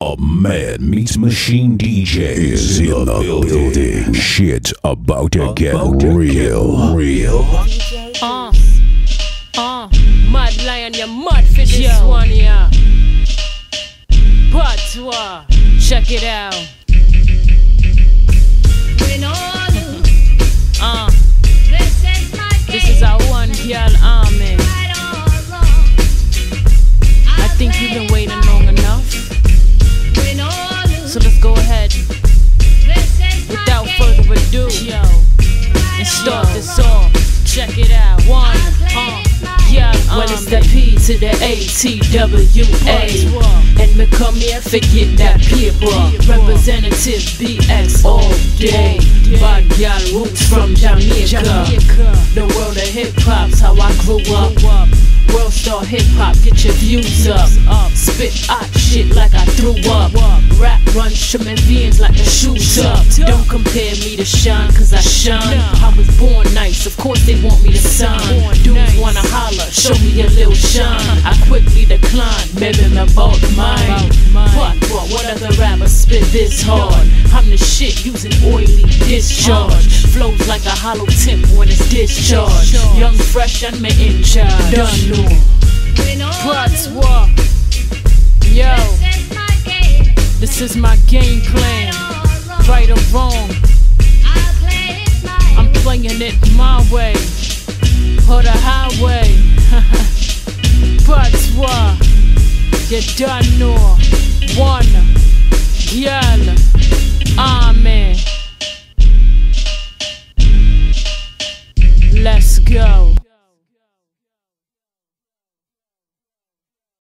A Man Meets Machine DJ is in the building. Shit's about to get real. Mad lion, you mad for this one, yeah. Patois, check it out. This is our one girl army. I think you've been waiting long enough. So let's go ahead, without further ado, and start this off. Check it out. One, well, it's the P to the A-T-W-A, and me come here forget that paper. Representative BX all day. Bad gal roots from Jamaica. The world of hip-hop's how I grew up. World star hip-hop, get your views up. Spit hot shit like I threw up. Rap run trimming veins like a shoes up. Don't compare me to Sean, cause I shine. I was born nice, of course they want me to sign. Dudes wanna holler, show me a little shine. I quickly decline, maybe I'm about mine. But what other rapper spit this hard? I'm the shit using oily discharge. Flows like a hollow tip when it's discharged. Young, fresh, and me in charge. Done know. Patois. Yo, this is my game plan. Right or wrong, I'm playing it my way, or the highway. Patois, you done know. One girl army. Let's go.